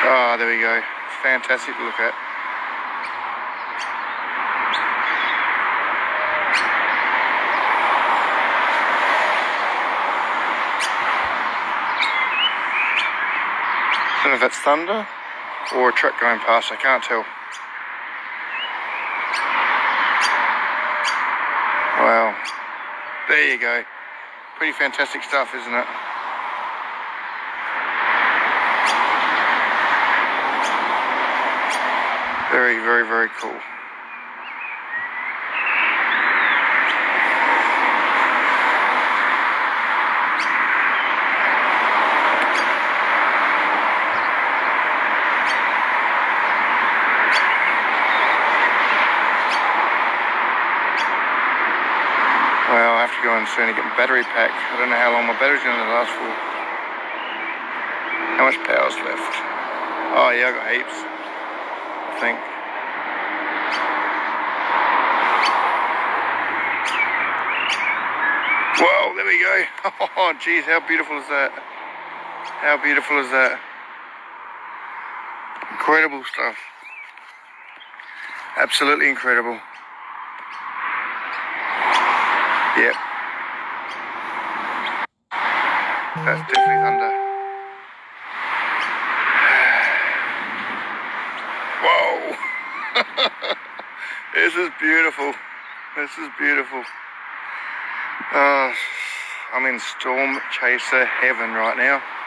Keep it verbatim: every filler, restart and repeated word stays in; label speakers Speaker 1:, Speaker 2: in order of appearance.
Speaker 1: Oh, there we go. Fantastic to look at. I don't know if that's thunder or a truck going past, I can't tell. Wow. There you go. Pretty fantastic stuff, isn't it? Very, very, very cool. Well, I have to go in soon and get my battery pack. I don't know how long my battery's going to last for. How much power's left? Oh yeah, I got heaps, I think. Whoa, there we go. Oh geez, how beautiful is that? How beautiful is that? Incredible stuff. Absolutely incredible. Yep. That's definitely thunder. Whoa! This is beautiful. This is beautiful. Uh, I'm in storm chaser heaven right now.